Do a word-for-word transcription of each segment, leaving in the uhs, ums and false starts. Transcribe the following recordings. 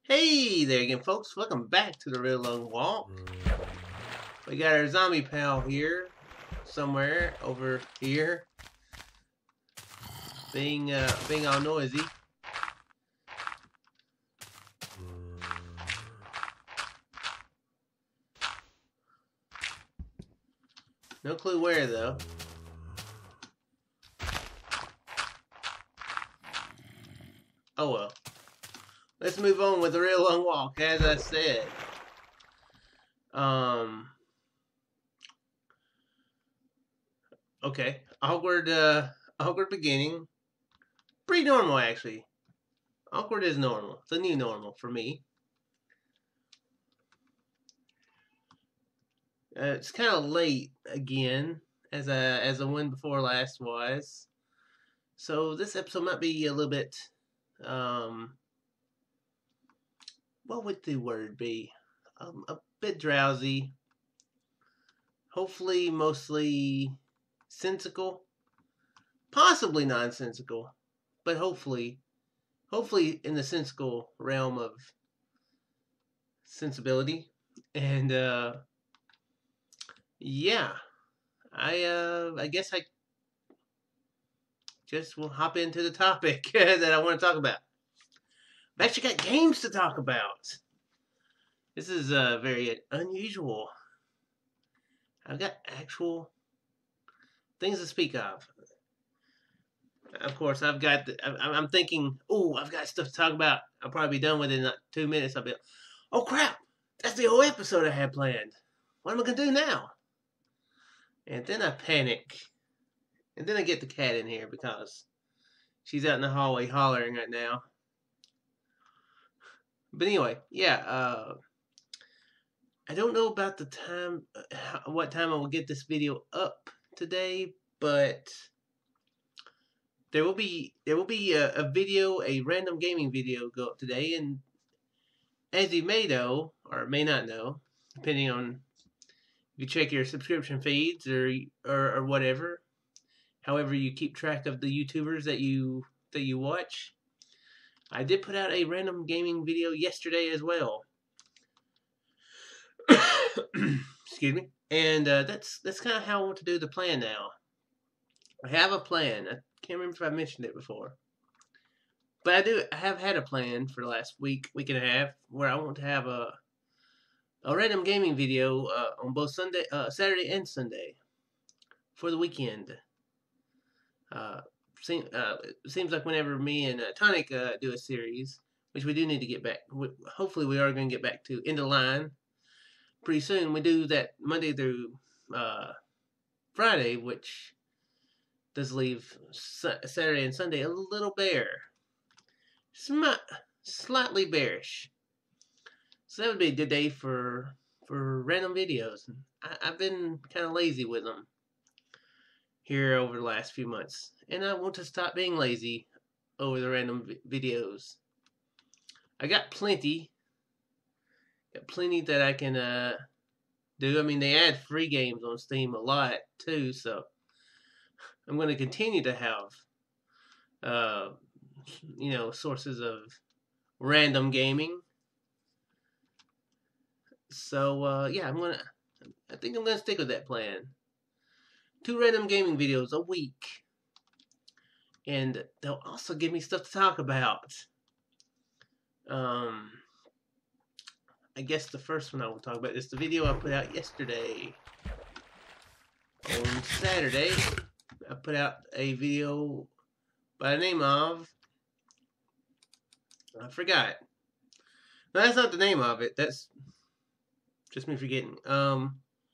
Hey there again, folks. Welcome back to the Real Long Walk. We got our zombie pal here, somewhere over here, being uh, being all noisy. No clue where though. Oh well. Let's move on with the Real Long Walk, as I said. Um. Okay. Awkward. Uh. Awkward beginning. Pretty normal, actually. Awkward is normal. It's a new normal for me. Uh, it's kind of late again, as a as the one before last was. So this episode might be a little bit. Um. What would the word be? Um, a bit drowsy. Hopefully, mostly sensical. Possibly nonsensical, but hopefully, hopefully in the sensical realm of sensibility. And uh, yeah, I uh, I guess I just will hop into the topic that I want to talk about. I've actually got games to talk about. This is uh, very unusual. I've got actual things to speak of. Of course, I've got. The, I'm thinking, oh, I've got stuff to talk about. I'll probably be done within two minutes. I'll be, oh crap, that's the whole episode I had planned. What am I gonna do now? And then I panic, and then I get the cat in here because she's out in the hallway hollering right now. But anyway, yeah. Uh, I don't know about the time, what time I will get this video up today, but there will be there will be a, a video, a random gaming video go up today, and as you may know or may not know, depending on if you check your subscription feeds or or, or whatever, however you keep track of the YouTubers that you that you watch. I did put out a random gaming video yesterday as well. Excuse me. And uh, that's that's kind of how I want to do the plan now. I have a plan. I can't remember if I mentioned it before. But I do I have had a plan for the last week, week and a half, where I want to have a a random gaming video uh, on both Sunday, uh, Saturday and Sunday for the weekend. Uh, seem, uh, it seems like whenever me and uh, Tonic uh, do a series, which we do need to get back, we, hopefully we are going to get back to End of Line pretty soon. We do that Monday through uh, Friday, which does leave Saturday and Sunday a little bare. Sm- slightly bearish. So that would be a good day for for random videos. I, I've been kind of lazy with them here over the last few months. And I want to stop being lazy over the random vi- videos. I got plenty. Got plenty that I can uh, do. I mean, they add free games on Steam a lot, too, so I'm going to continue to have, uh, you know, sources of random gaming. So, uh, yeah, I'm going to, I think I'm going to stick with that plan. Two random gaming videos a week. And they'll also give me stuff to talk about. Um, I guess the first one I will talk about is the video I put out yesterday. On Saturday, I put out a video by the name of, I forgot. No, that's not the name of it. That's just me forgetting. Um,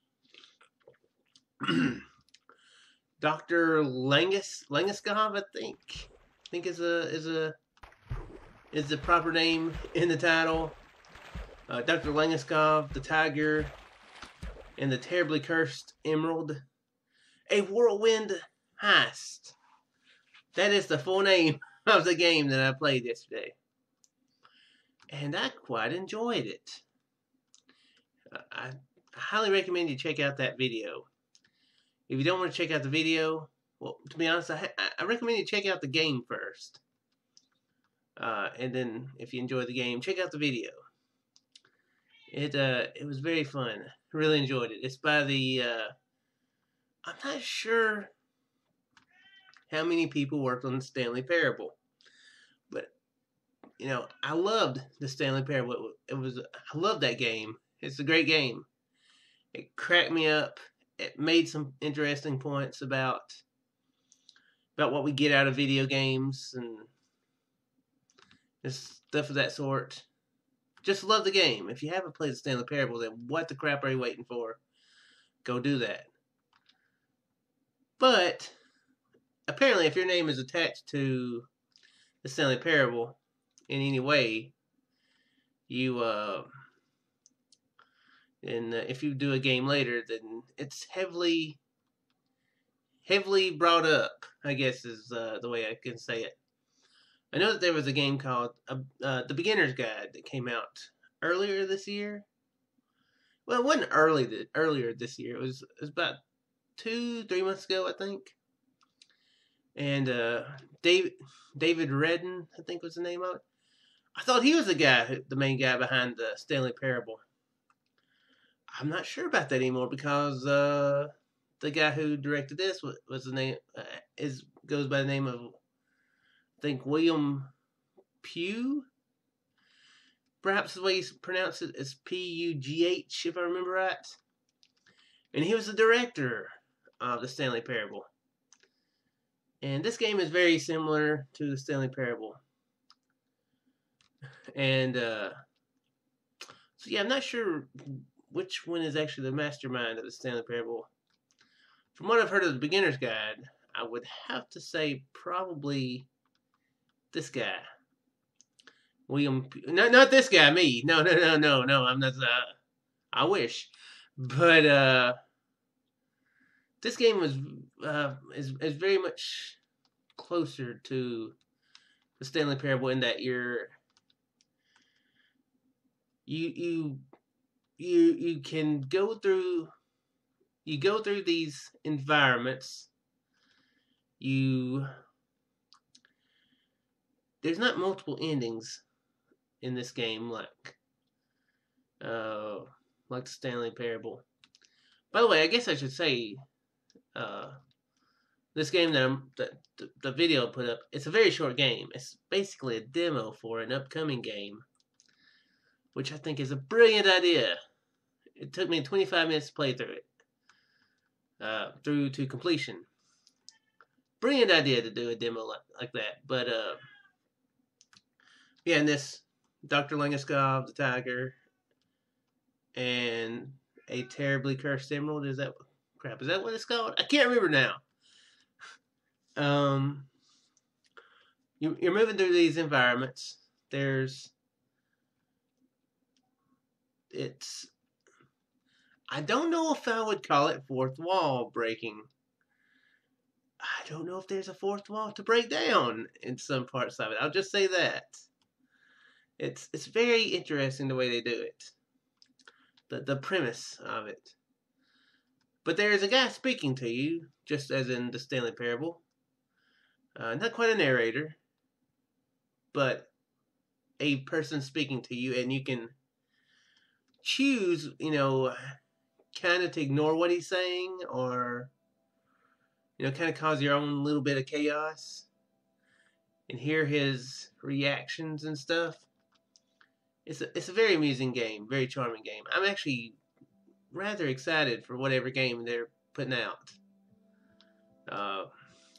Doctor Langus Langeskov, I think. I think is a is a is the proper name in the title. Uh, Doctor Langeskov, the Tiger, and the Terribly Cursed Emerald. A Whirlwind Heist. That is the full name of the game that I played yesterday. And I quite enjoyed it. Uh, I, I highly recommend you check out that video. If you don't want to check out the video, well, to be honest, I, I recommend you check out the game first. Uh, and then if you enjoy the game, check out the video. It uh, it was very fun. Really enjoyed it. It's by the uh, I'm not sure how many people worked on the Stanley Parable, but you know, I loved the Stanley Parable. It was I loved that game. It's a great game. It cracked me up. It made some interesting points about about what we get out of video games and just stuff of that sort. Just love the game. If you haven't played the Stanley Parable, then what the crap are you waiting for? Go do that. But apparently, if your name is attached to the Stanley Parable in any way, you uh, and uh, if you do a game later, then it's heavily, heavily brought up. I guess is uh, the way I can say it. I know that there was a game called uh, uh, The Beginner's Guide that came out earlier this year. Well, it wasn't early th- earlier this year. It was it was about two, three months ago, I think. And uh, David David Redden, I think was the name of it. I thought he was the guy, the main guy behind the Stanley Parable. I'm not sure about that anymore because uh, the guy who directed this was, was the name uh, is goes by the name of I think William Pugh. Perhaps the way you pronounce it is P U G H, if I remember right. And he was the director of the Stanley Parable. And this game is very similar to the Stanley Parable. And, uh, so yeah, I'm not sure which one is actually the mastermind of the Stanley Parable. From what I've heard of the Beginner's Guide, I would have to say probably this guy. William, not not this guy, me. No, no, no, no, no. I'm not. Uh, I wish, but uh, this game was uh, is is very much closer to the Stanley Parable in that you're you you you you can go through you go through these environments. You there's not multiple endings in this game like uh like the Stanley Parable. By the way, I guess I should say uh this game that I'm that the, the video I put up, it's a very short game. It's basically a demo for an upcoming game, which I think is a brilliant idea. It took me twenty-five minutes to play through it. Uh through to completion. Brilliant idea to do a demo like, like that. But uh yeah, and this Doctor Langeskov, the tiger, and a terribly cursed emerald. Is that crap? Is that what it's called? I can't remember now. Um, you, you're moving through these environments. There's, it's. I don't know if I would call it fourth wall breaking. I don't know if there's a fourth wall to break down in some parts of it. I'll just say that. It's it's very interesting the way they do it. The the premise of it. But there is a guy speaking to you, just as in the Stanley Parable. Uh, not quite a narrator, but a person speaking to you, and you can choose, you know, kind of to ignore what he's saying, or you know, kind of cause your own little bit of chaos, and hear his reactions and stuff. It's a, it's a very amusing game, very charming game. I'm actually rather excited for whatever game they're putting out. Uh,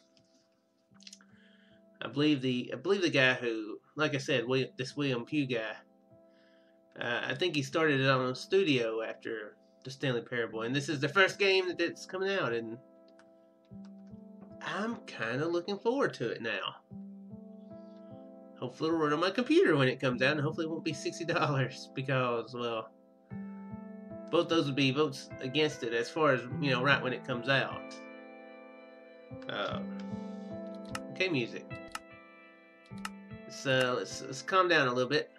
I believe the I believe the guy who, like I said, William, this William Pugh guy. Uh, I think he started it on a studio after the Stanley Parable, and this is the first game that that's coming out, and I'm kind of looking forward to it now. Hopefully it'll run on my computer when it comes out, and hopefully it won't be sixty dollars because, well, both those would be votes against it as far as, you know, right when it comes out. Uh, okay, music. Let's, uh, let's, let's calm down a little bit.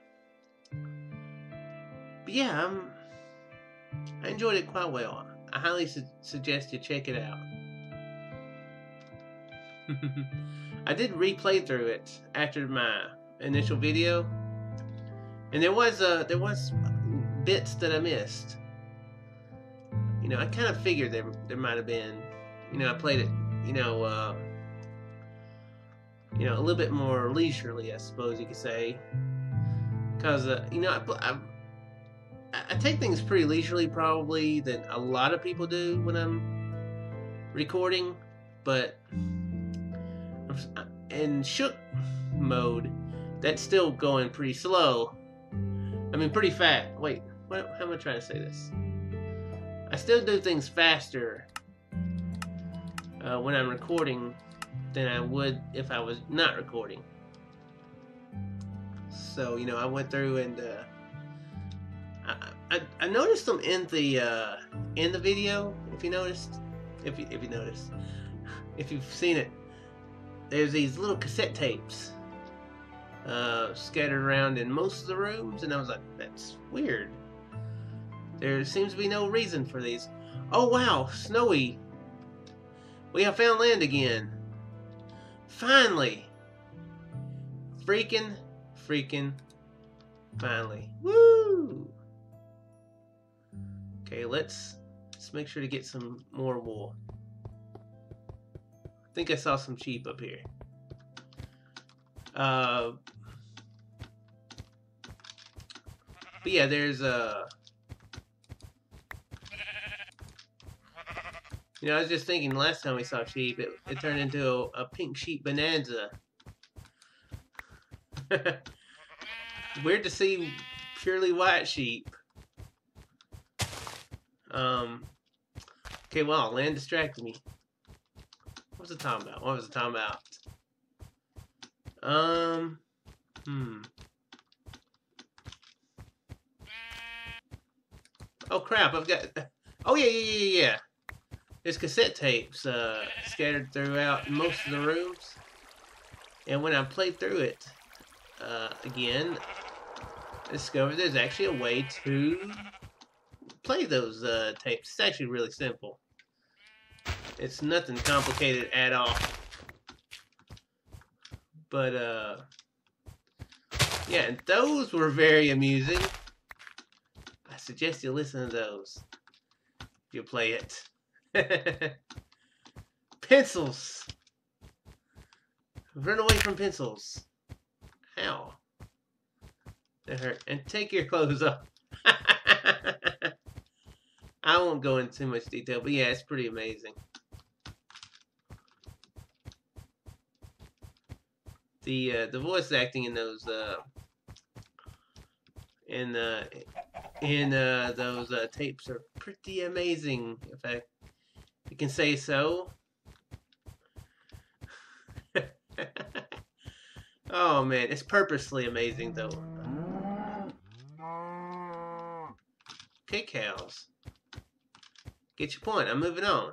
But yeah, I'm, I enjoyed it quite well. I highly su suggest you check it out. I did replay through it after my initial video, and there was uh there was bits that I missed. You know, I kind of figured there there might have been. You know, I played it. You know, uh, you know, a little bit more leisurely, I suppose you could say, because uh, you know, I, I I take things pretty leisurely, probably than a lot of people do when I'm recording, but in shook mode, that's still going pretty slow. I mean, pretty fast. Wait, what, how am I trying to say this? I still do things faster uh, when I'm recording than I would if I was not recording. So, you know, I went through and uh, I, I I noticed them in the uh, in the video. If you noticed, if you if you noticed, if you've seen it. There's these little cassette tapes uh, scattered around in most of the rooms, and I was like, that's weird. There seems to be no reason for these. Oh wow, Snowy. We have found land again. Finally. Freaking, freaking, finally. Woo! Okay, let's, let's make sure to get some more wool. I think I saw some sheep up here. Uh, but yeah, there's a. Uh, you know, I was just thinking last time we saw sheep, it, it turned into a, a pink sheep bonanza. Weird to see purely white sheep. Um. Okay, well, land distracted me. What was it talking about? What was it talking about? Um, hmm. Oh crap! I've got. Oh yeah, yeah, yeah, yeah. There's cassette tapes uh, scattered throughout most of the rooms, and when I played through it uh, again, I discovered there's actually a way to play those uh, tapes. It's actually really simple. It's nothing complicated at all. But, uh... yeah, and those were very amusing. I suggest you listen to those. You play it. Pencils! Run away from pencils. How? That hurt. And take your clothes off. I won't go into too much detail, but yeah, it's pretty amazing. The uh, the voice acting in those uh, in uh, in uh, those uh, tapes are pretty amazing, if I you can say so. Oh man, it's purposely amazing though. Okay, cows. Get your point. I'm moving on.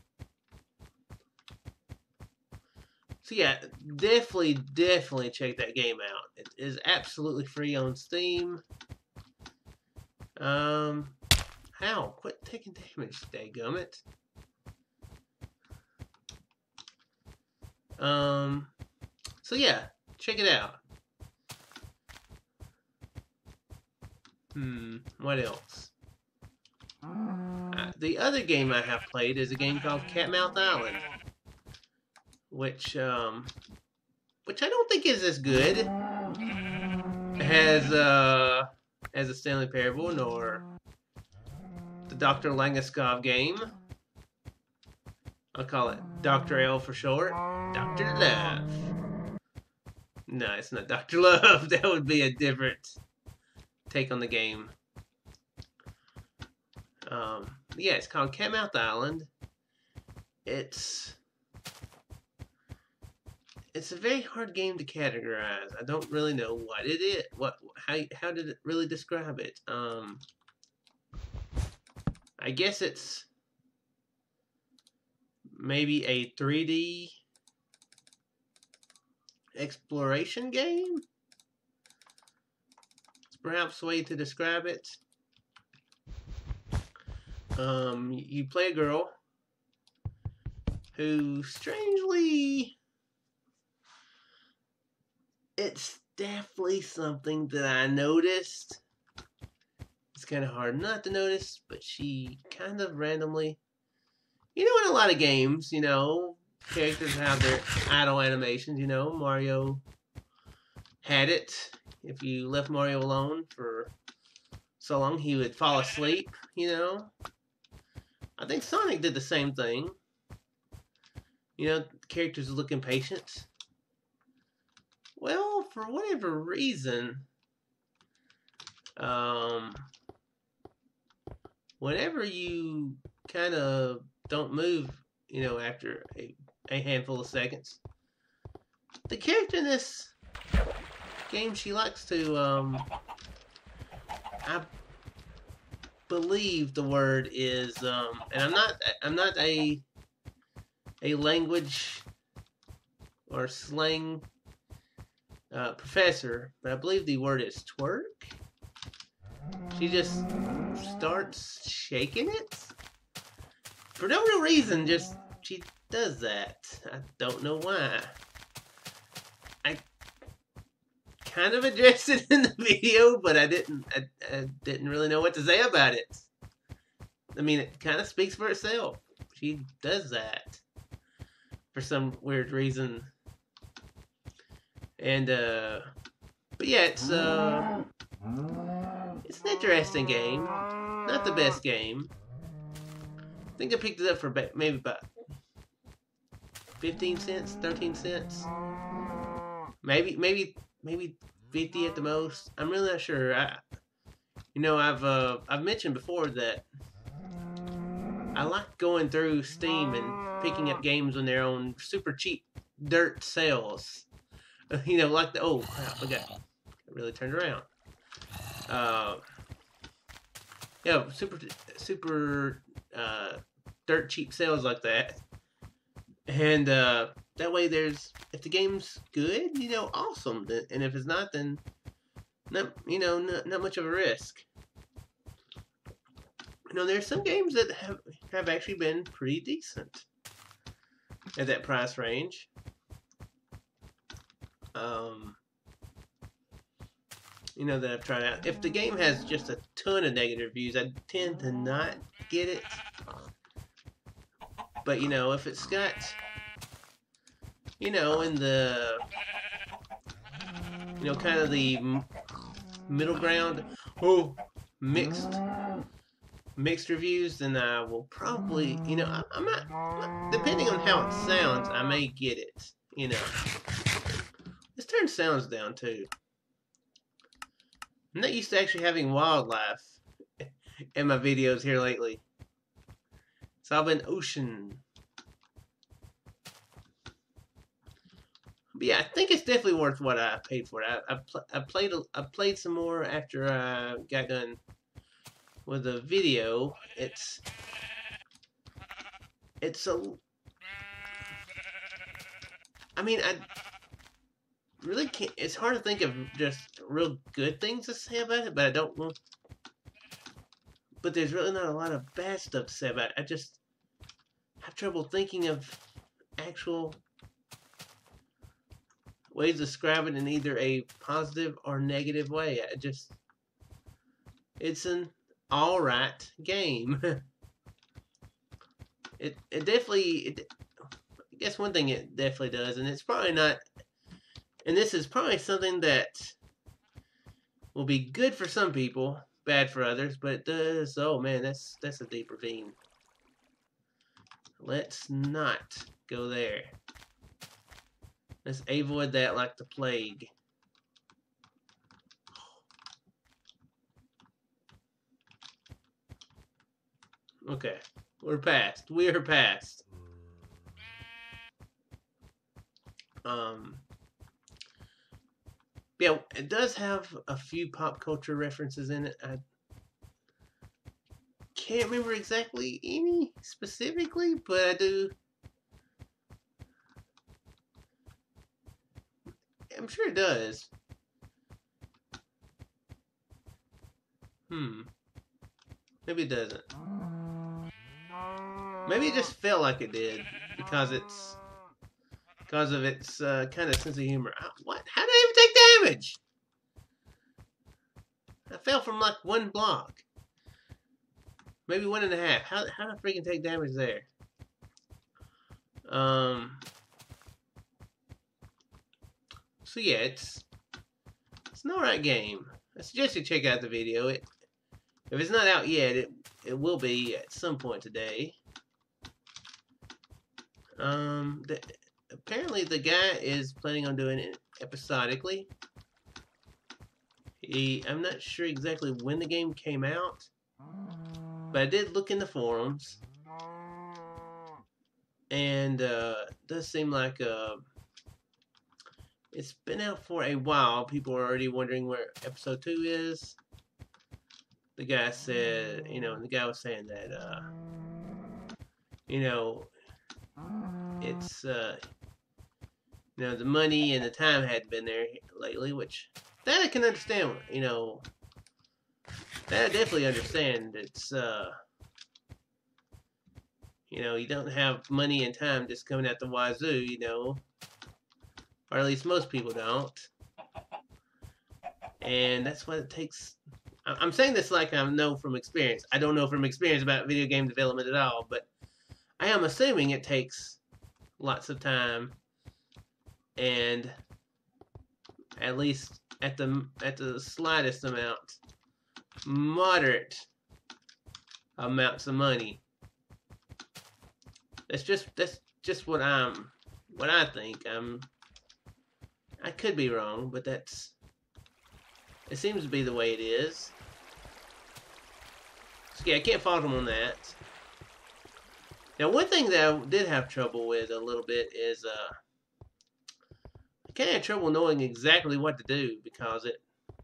So yeah, definitely, definitely check that game out. It is absolutely free on Steam. Um, how? Quit taking damage, dadgummit. Um, so yeah, check it out. Hmm, what else? Uh, the other game I have played is a game called Catmouth Island. Which, um, which I don't think is as good as, uh, as a Stanley Parable, nor the Doctor Langeskov game. I'll call it Doctor L for short. Doctor Love. No, it's not Doctor Love. That would be a different take on the game. Um, yeah, it's called Catmouth Island. It's... It's a very hard game to categorize. I don't really know what it is. What how how did it really describe it? Um, I guess it's maybe a three D exploration game. It's perhaps a way to describe it. Um, you play a girl who strangely. It's definitely something that I noticed. It's kind of hard not to notice, but she kind of randomly, you know, in a lot of games, you know, characters have their idle animations, you know, Mario had it. If you left Mario alone for so long, he would fall asleep, you know. I think Sonic did the same thing. You know, characters look impatient. Well, for whatever reason, um, whenever you kind of don't move, you know, after a, a handful of seconds, the character in this game, she likes to, um, I believe the word is, um, and I'm not, I'm not a, a language or slang uh, professor, but I believe the word is twerk. She just starts shaking it for no real reason. Just she does that. I don't know why. I kind of addressed it in the video, but I didn't. I, I didn't really know what to say about it. I mean, it kind of speaks for itself. She does that for some weird reason. And uh, but yeah, it's uh, it's an interesting game. Not the best game. I think I picked it up for maybe about fifteen cents, thirteen cents. Maybe, maybe, maybe fifty at the most. I'm really not sure. I, you know, I've uh, I've mentioned before that I like going through Steam and picking up games when they're on super cheap dirt sales. You know, like the oh crap, look at it really turned around. Uh, yeah, super super uh, dirt cheap sales like that, and uh, that way there's if the game's good, you know, awesome, and if it's not, then not you know not, not much of a risk. You know, there's some games that have have actually been pretty decent at that price range. Um, you know, that I've tried out. If the game has just a ton of negative reviews, I tend to not get it. But, you know, if it's got, you know, in the, you know, kind of the middle ground, oh, mixed, mixed reviews, then I will probably, you know, I, I'm not, depending on how it sounds, I may get it, you know. Let's turn sounds down, too. I'm not used to actually having wildlife in my videos here lately. It's all been ocean. But yeah, I think it's definitely worth what I paid for it. I, I, pl I, played, I played some more after I got done with the video. It's... It's a... I mean, I... really can't, it's hard to think of just real good things to say about it, but I don't know. But there's really not a lot of bad stuff to say about it. I just have trouble thinking of actual ways to describe it in either a positive or negative way. I just, it's an alright game. it, it definitely, it, I guess one thing it definitely does, and it's probably not, and this is probably something that will be good for some people, bad for others, but it does, oh man, that's that's a deep ravine. Let's not go there. Let's avoid that like the plague. Okay, we're past. We are past. Um... Yeah, it does have a few pop culture references in it. I can't remember exactly any specifically, but I do. I'm sure it does. Hmm. Maybe it doesn't. Maybe it just felt like it did because it's because of its uh, kind of sense of humor. What? How did I even take damage. I fell from like one block. Maybe one and a half. How, how did I freaking take damage there? Um. So yeah, it's it's an alright game. I suggest you check out the video. It, if it's not out yet, it it will be at some point today. Um, the, apparently the guy is planning on doing it episodically. He, I'm not sure exactly when the game came out, but I did look in the forums, and uh, it does seem like uh, it's been out for a while. People are already wondering where episode two is. The guy said, you know, and the guy was saying that, uh, you know, it's, uh, you know, the money and the time hadn't been there lately, which, that I can understand, you know, that I definitely understand. It's, uh, you know, you don't have money and time just coming out the wazoo, you know, or at least most people don't, and that's what it takes. I'm saying this like I know from experience. I don't know from experience about video game development at all, but I am assuming it takes lots of time and at least at the at the slightest amount, moderate amounts of money. That's just that's just what I'm what I think. I'm I could be wrong, but that's it seems to be the way it is. So yeah, I can't fault him on that. Now, one thing that I did have trouble with a little bit is uh, I kind of had trouble knowing exactly what to do because it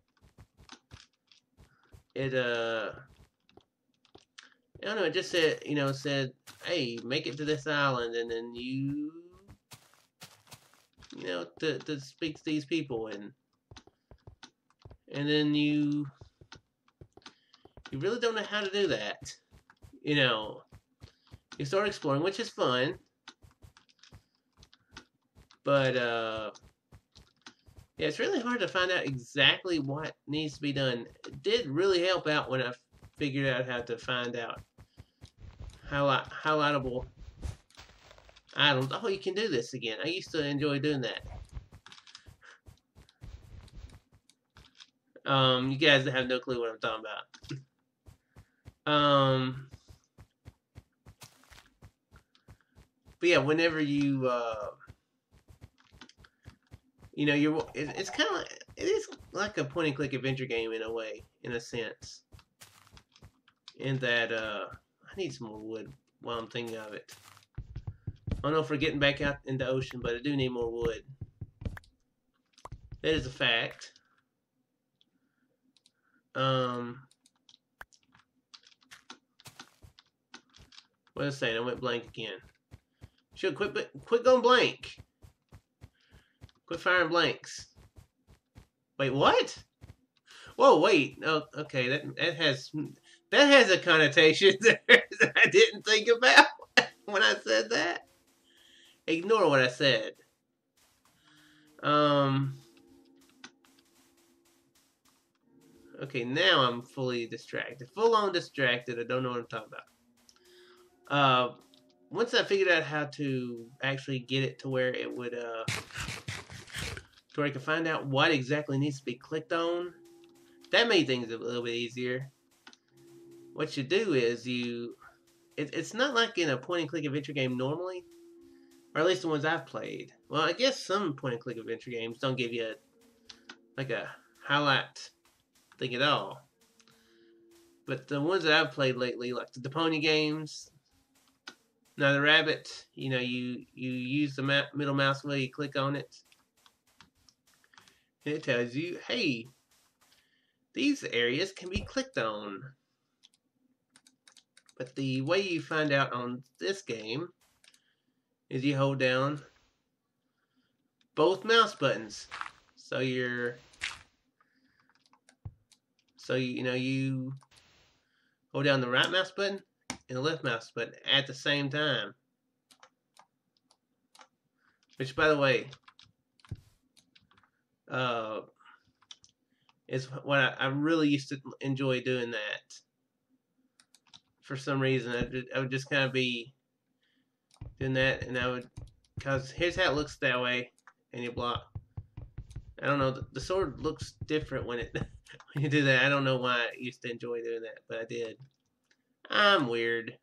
it uh I don't know, it just said, you know, it said, hey, make it to this island, and then you you know to to speak to these people, and and then you you really don't know how to do that. You know, you start exploring, which is fun, but uh, yeah, it's really hard to find out exactly what needs to be done. It did really help out when I figured out how to find out highlight highlightable items. Oh, you can do this again. I used to enjoy doing that. Um, you guys have no clue what I'm talking about. Um, but yeah, whenever you, uh, you know, you're, it, it's kind of, like, it is like a point-and-click adventure game in a way, in a sense. In that, uh, I need some more wood while I'm thinking of it. I don't know if we're getting back out in the ocean, but I do need more wood. That is a fact. Um, what was I saying? I went blank again. Should quit, quit going blank. Quit firing blanks. Wait, what? Whoa, wait. Oh, okay. That that has that has a connotation there that I didn't think about when I said that. Ignore what I said. Um. Okay, now I'm fully distracted. Full on distracted. I don't know what I'm talking about. Uh, once I figured out how to actually get it to where it would, uh, to where I could find out what exactly needs to be clicked on, that made things a little bit easier. What you do is you, it, it's not like in a point-and-click adventure game normally, or at least the ones I've played. Well, I guess some point-and-click adventure games don't give you a, like a highlight thing at all. But the ones that I've played lately, like the Deponia games, now the rabbit, you know, you you use the ma middle mouse wheel, you click on it, and it tells you, hey, these areas can be clicked on. But the way you find out on this game is you hold down both mouse buttons. So you're So, you know, you hold down the right mouse button and the left mouse button at the same time. Which, by the way, uh, It's what I, I really used to enjoy doing that. For some reason, I, would, I would just kind of be doing that, and I would, because here's how it looks that way, and you block. I don't know, the, the sword looks different when it when you do that. I don't know why I used to enjoy doing that, but I did. I'm weird.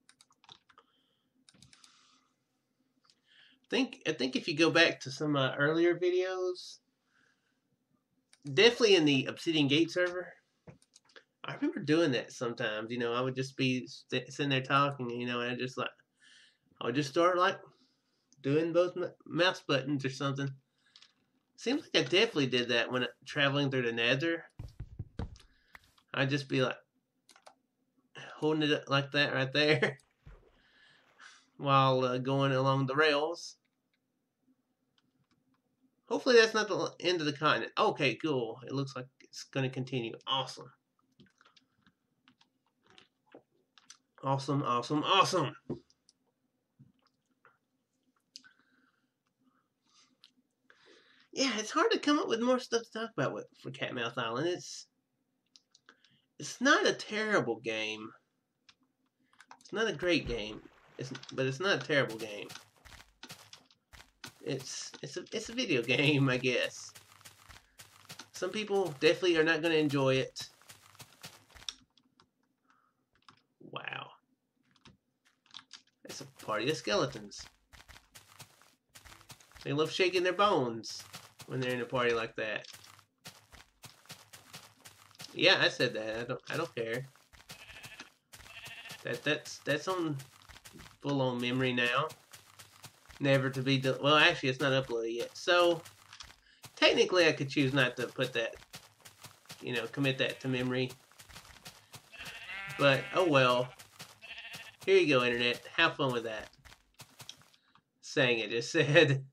I think I think if you go back to some uh, earlier videos, definitely in the Obsidian Gate server, I remember doing that sometimes. You know, I would just be st sitting there talking, you know, and I just like, I would just start like doing both mouse buttons or something. Seems like I definitely did that when traveling through the Nether. I'd just be like holding it like that right there while uh, going along the rails. Hopefully that's not the end of the continent. Okay, cool. It looks like it's going to continue. Awesome. Awesome, awesome, awesome. Yeah, it's hard to come up with more stuff to talk about with, for Catmouth Island. It's it's not a terrible game. It's not a great game. It's but it's not a terrible game. It's it's a it's a video game, I guess. Some people definitely are not going to enjoy it. Wow. That's a party of skeletons. They love shaking their bones when they're in a party like that. Yeah, I said that. I don't. I don't care. That that's that's on full on memory now. Never to be. Well, actually, it's not uploaded yet. So technically, I could choose not to put that. You know, commit that to memory. But oh well. Here you go, internet. Have fun with that. Saying it just said.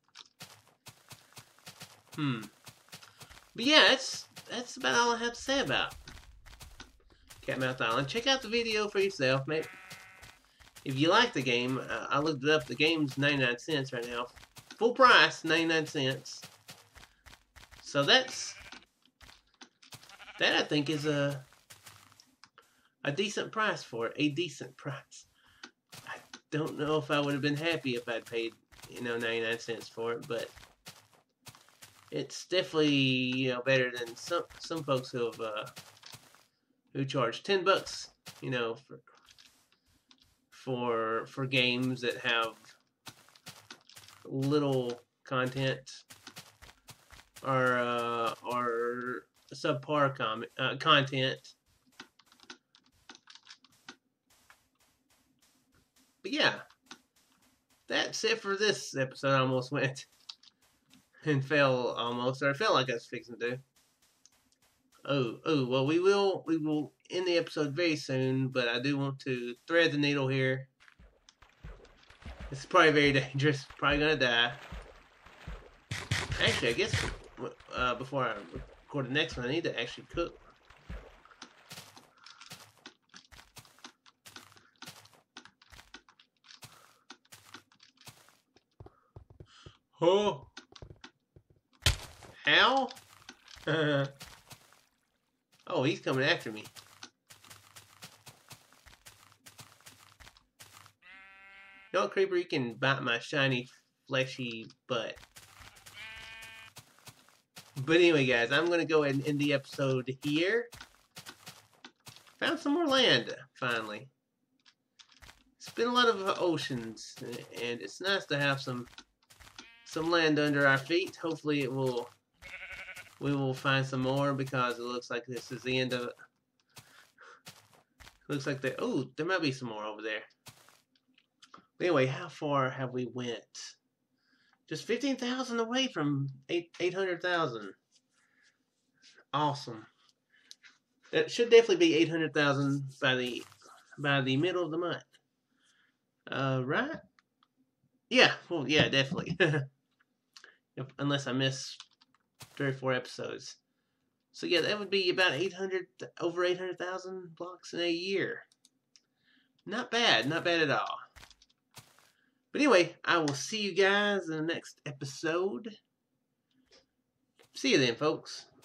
Hmm. But yeah, that's that's about all I have to say about Catmouth Island. Check out the video for yourself, mate. If you like the game, uh, I looked it up. The game's ninety-nine cents right now. Full price, ninety-nine cents. So that's that I think is a a decent price for it. A decent price. I don't know if I would have been happy if I'd paid, you know, ninety-nine cents for it, but it's definitely, you know, better than some some folks who have uh, who charge ten bucks, you know, for for for games that have little content or uh, or subpar com uh, content. But yeah, that's it for this episode. I almost went and fell almost, or I felt like I was fixing to. Oh, oh, well, we will, we will end the episode very soon, but I do want to thread the needle here. It's probably very dangerous. Probably gonna die. Actually, I guess uh, before I record the next one, I need to actually cook. Oh. How? Oh, he's coming after me. You know what, Creeper? You can bite my shiny, fleshy butt. But anyway, guys, I'm going to go ahead and end the episode here. Found some more land, finally. It's been a lot of oceans, and it's nice to have some some land under our feet. Hopefully it will... We will find some more because it looks like this is the end of it. Looks like there. Oh, there might be some more over there. But anyway, how far have we went? Just fifteen thousand away from eight eight hundred thousand. Awesome. It should definitely be eight hundred thousand by the by the middle of the month. Uh, right? Yeah. Well, yeah, definitely. if, unless I miss three or four episodes. So yeah, that would be about eight hundred, over eight hundred thousand blocks in a year. Not bad, not bad at all. But anyway, I will see you guys in the next episode. See you then, folks.